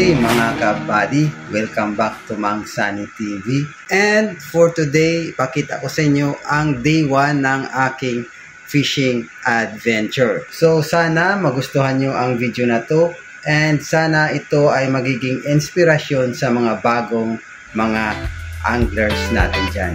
day mga ka-buddy, welcome back to Mang Sunny TV. And for today, pakita ko sa inyo ang day 1 ng aking fishing adventure. So sana magustuhan nyo ang video na to and sana ito ay magiging inspirasyon sa mga bagong mga anglers natin dyan.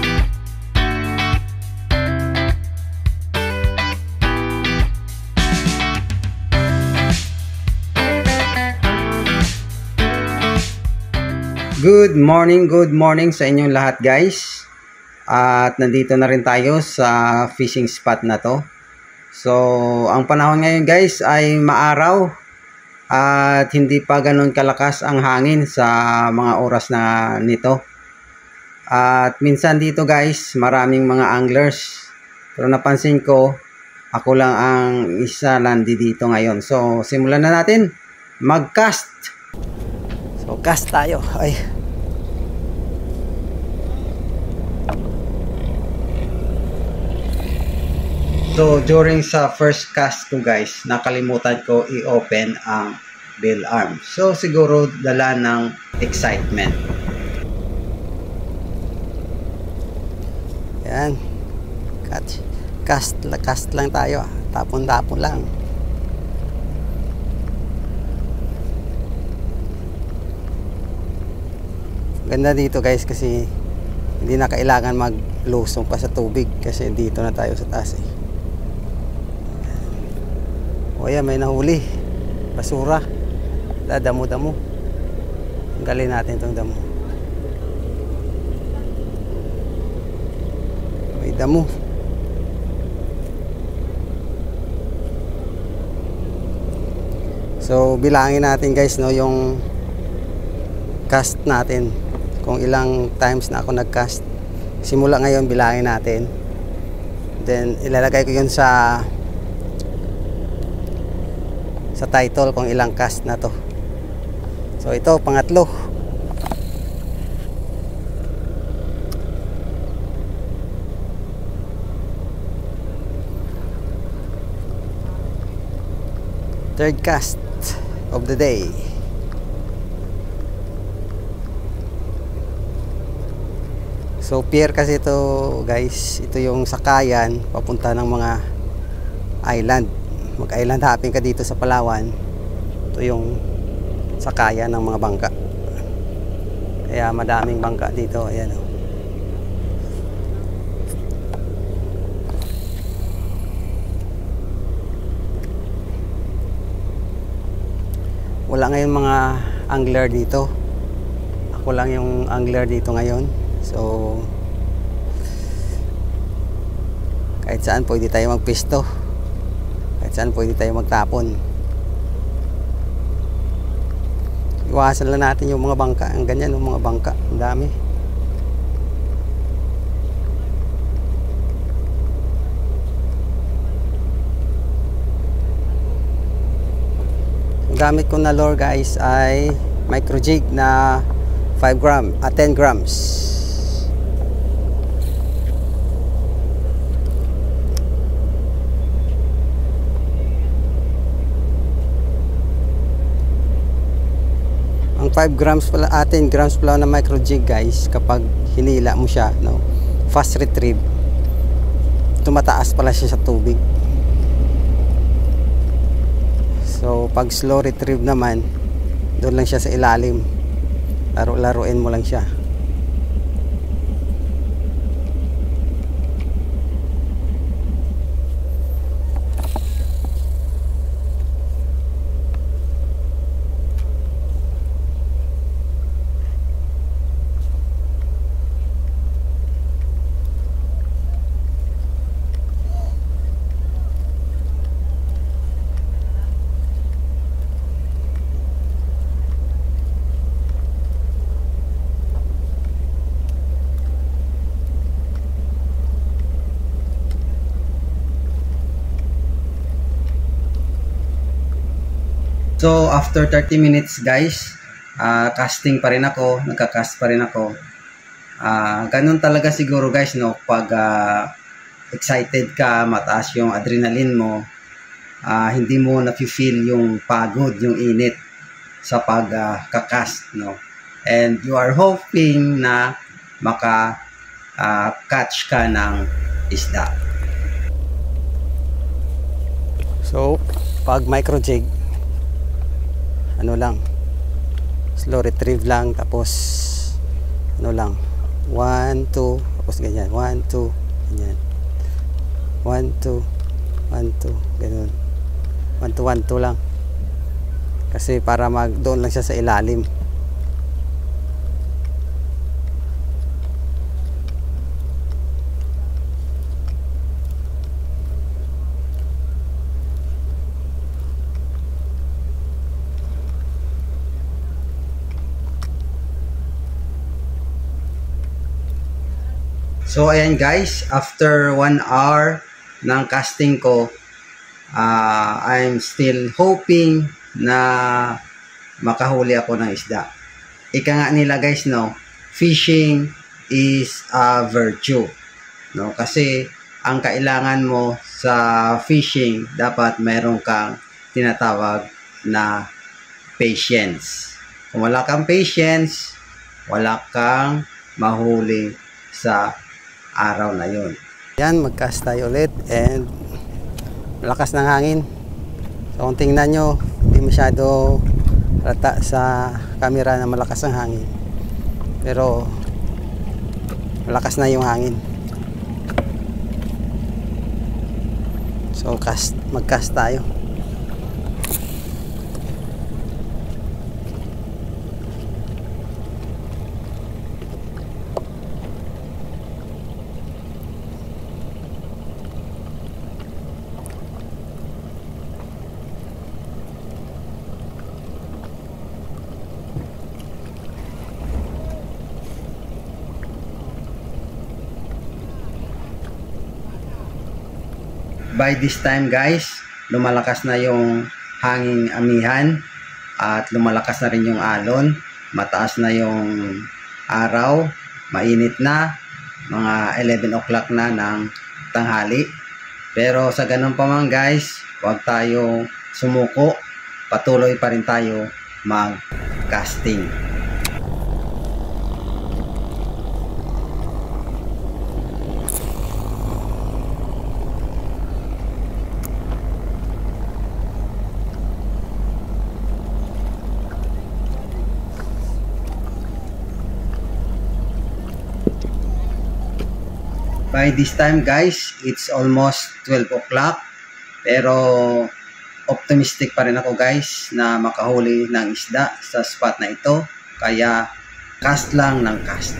Good morning sa inyong lahat guys. At nandito na rin tayo sa fishing spot na to. So, ang panahon ngayon guys ay maaraw at hindi pa ganun kalakas ang hangin sa mga oras na nito. At minsan dito guys, maraming mga anglers. Pero napansin ko, ako lang ang isa landi dito ngayon. So, simulan na natin mag-cast. So, cast tayo. Ay. So, during sa first cast ko guys, nakalimutan ko i-open ang bill arm. So, siguro dala ng excitement. Yan. Cast lang tayo. Tapon-tapon lang. Ganda dito guys kasi hindi na kailangan maglusong pa sa tubig kasi dito na tayo sa taas eh. O yan, may nahuli basura, damo-damo. Tanggalin natin itong damo. May damo. So bilangin natin guys no yung cast natin, kung ilang times na ako nag-cast. Simula ngayon bilangin natin, then ilalagay ko yun sa title kung ilang cast na to. So ito pangatlo. Third cast of the day. So pier kasi ito guys, ito yung sakayan papunta ng mga island. Mag-island hopping ka dito sa Palawan. Ito yung sakayan ng mga bangka. Kaya madaming bangka dito. Ayan o. Wala ngayon mga angler dito. Ako lang yung angler dito ngayon. So kahit saan pwede tayo magpisto, kahit saan pwede tayo magtapon. Iwasan lang natin yung mga bangka. Ang ganyan yung mga bangka, ang dami. Ang gamit ko na lure guys ay micro jig na 10 grams. Ang 5 grams pala, 10 grams pala na micro jig guys, kapag hinila mo siya, no, fast retrieve, tumataas pala siya sa tubig. So pag slow retrieve naman, doon lang siya sa ilalim, laro-laruin mo lang siya. So after 30 minutes guys, casting pa rin ako, nagka-cast pa rin ako. Ganun talaga siguro guys no, pag excited ka, mataas yung adrenaline mo, hindi mo na-feel yung pagod, yung init. sa pagkakast, no? And you are hoping na catch ka ng isda. So, pag micro jig, ano lang, slow retrieve lang, tapos ano lang, 1, 2, tapos ganyan, 1, 2, ganyan, 1, 2, 1, 2, ganun, 1, 2, 1, 2 lang, kasi para doon lang siya sa ilalim. So ayan guys, after 1 hour ng casting ko, I'm still hoping na makahuli ako ng isda. Ika nga nila guys, no, fishing is a virtue, no, kasi ang kailangan mo sa fishing, dapat mayroon kang tinatawag na patience. Kung wala kang patience, wala kang mahuli sa araw na yun. Yan, mag-cast tayo ulit and malakas ng hangin. So kung tingnan nyo, hindi masyado halata sa camera na malakas ang hangin, pero malakas na yung hangin. So mag-cast tayo. By this time guys, lumalakas na yung hanging amihan at lumalakas na rin yung alon, mataas na yung araw, mainit na, mga 11 o'clock na ng tanghali. Pero sa ganun pa man guys, huwag tayo sumuko, patuloy pa rin tayo mag-casting. By this time guys, it's almost 12 o'clock, pero optimistic pa rin ako guys na makahuli ng isda sa spot na ito, kaya cast lang ng cast.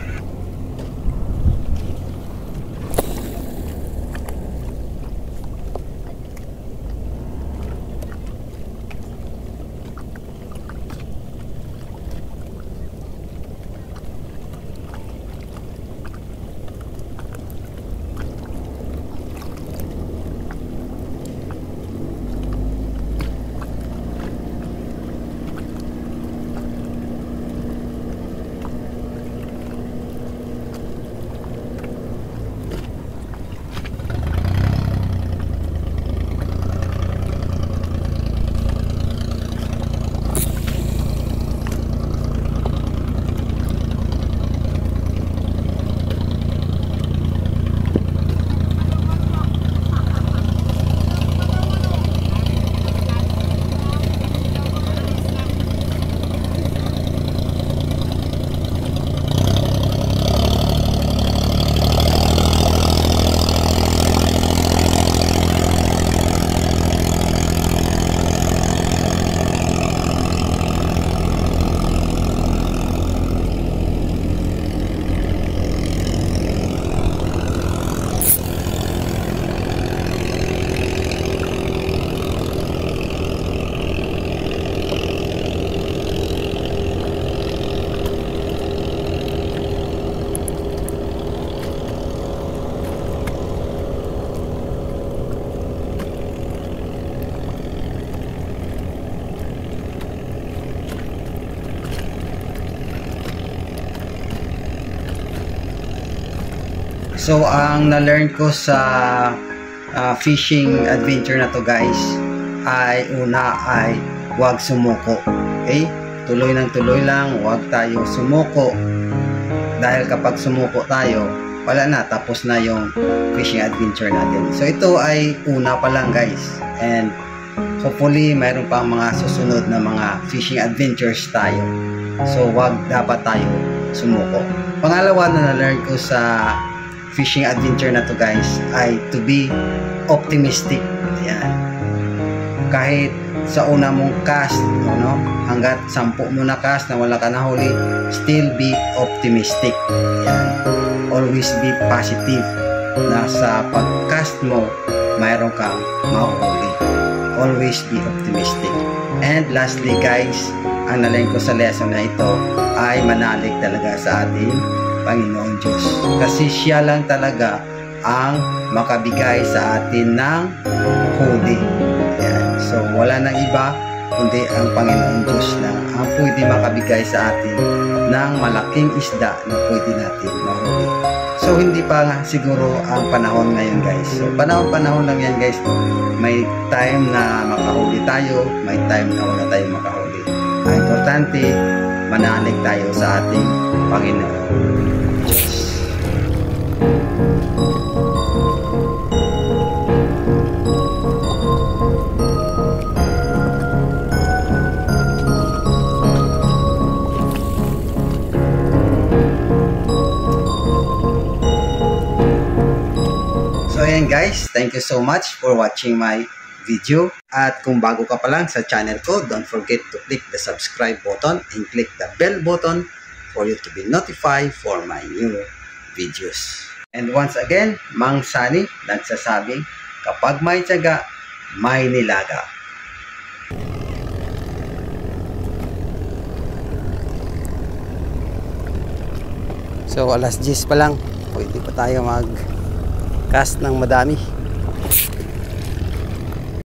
So ang na-learn ko sa fishing adventure na to guys ay una ay huwag sumuko. Okay? Tuloy ng tuloy lang, huwag tayo sumuko. Dahil kapag sumuko tayo, wala na, tapos na yung fishing adventure natin. So ito ay una pa lang guys, and hopefully mayroon pa mga susunod na mga fishing adventures tayo. So wag dapat tayo sumuko. Pangalawa na na-learn ko sa fishing adventure na to guys ay to be optimistic. Ayan. Kahit sa una mong cast, hanggat 10 mo na cast na wala ka na huli, still be optimistic. Ayan. Always be positive na sa pag-cast mo, mayroon kang mahuhuli. Always be optimistic. And lastly guys, ang nalain ko sa lesson na ito ay manalig talaga sa ating Panginoon Diyos. Kasi siya lang talaga ang makabigay sa atin ng huli. Ayan. So wala nang iba kundi ang Panginoon Diyos na ang pwede makabigay sa atin ng malaking isda na pwede natin mahuli. So hindi pa nga siguro ang panahon ngayon guys. So panahon lang yan guys. May time na makahuli tayo, may time na wala tayong makahuli. Ang importante, manalig tayo sa ating Panginoon Diyos. So ayan guys, thank you so much for watching my video. At kung bago ka pa lang sa channel ko, don't forget to click the subscribe button and click the bell button for you to be notified for my new videos. And once again, Mang Sani nagsasabing, kapag may tiyaga, may nilaga. So alas 10 pa lang, pwede pa tayo mag-cast ng madami.